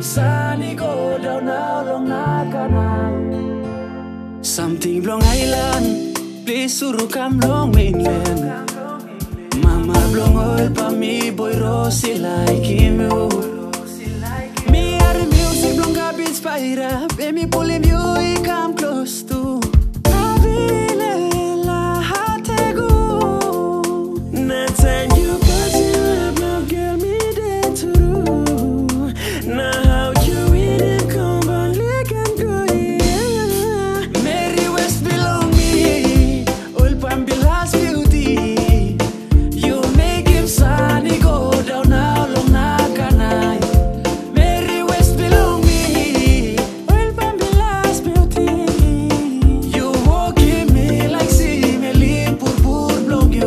sunny go down now long now. Something long island, please suru come long mainland. Mama blong oil pa me boy Rossi like him you. Me are the music blong a bit spira, baby pulling you he come close to. Avile hategu. Nothing you pass you up now girl me there too. Now how you in it come on like and go yeah. Meri West belong me, oil Pambila's beauty. You make him sunny go down now long nakanai. Meri West belong me, oil Pambila's beauty. You walking me like see me lean purpur blong yo.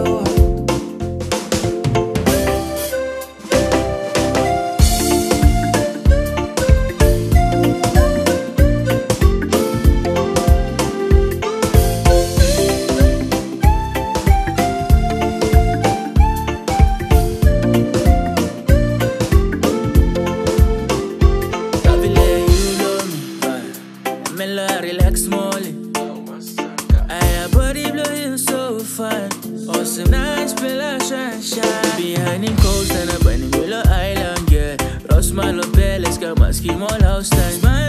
Relax molly. I body blowing so fine. Awesome nice fella shine. Behind him coast and up on Willow Island, yeah. Ross Malo Palace, got my scheme all house time.